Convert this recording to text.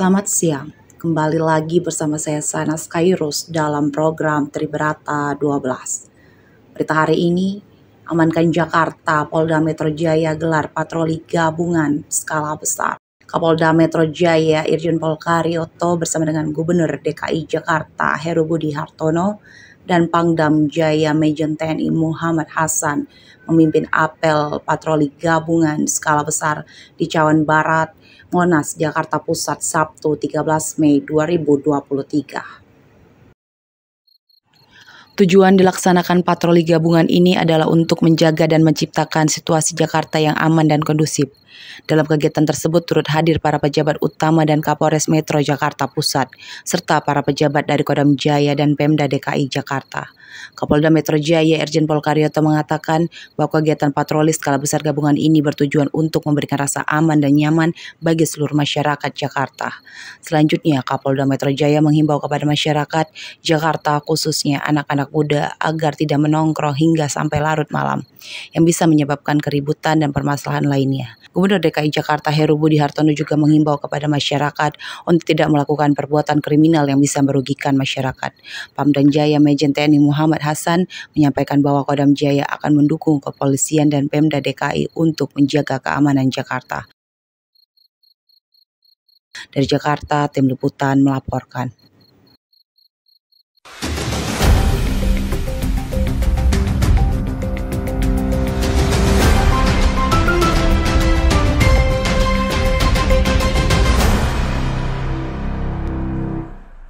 Selamat siang, kembali lagi bersama saya Sanas Khairus dalam program Tribrata 12. Berita hari ini, amankan Jakarta, Polda Metro Jaya gelar patroli gabungan skala besar. Kapolda Metro Jaya Irjen Pol Karyoto bersama dengan Gubernur DKI Jakarta Heru Budi Hartono dan Pangdam Jaya Majen TNI Muhammad Hasan memimpin apel patroli gabungan skala besar di Cawan Barat, Monas, Jakarta Pusat, Sabtu 13 Mei 2023. Tujuan dilaksanakan patroli gabungan ini adalah untuk menjaga dan menciptakan situasi Jakarta yang aman dan kondusif. Dalam kegiatan tersebut turut hadir para pejabat utama dan Kapolres Metro Jakarta Pusat, serta para pejabat dari Kodam Jaya dan Pemda DKI Jakarta. Kapolda Metro Jaya Irjen Pol Karyoto mengatakan bahwa kegiatan patroli skala besar gabungan ini bertujuan untuk memberikan rasa aman dan nyaman bagi seluruh masyarakat Jakarta. Selanjutnya, Kapolda Metro Jaya menghimbau kepada masyarakat Jakarta khususnya anak-anak muda agar tidak menongkrong hingga sampai larut malam yang bisa menyebabkan keributan dan permasalahan lainnya. Gubernur DKI Jakarta Heru Budi Hartono juga menghimbau kepada masyarakat untuk tidak melakukan perbuatan kriminal yang bisa merugikan masyarakat. Pangdam Jaya Majen TNI Muhammad Hasan menyampaikan bahwa Kodam Jaya akan mendukung kepolisian dan Pemda DKI untuk menjaga keamanan Jakarta. Dari Jakarta, tim liputan melaporkan.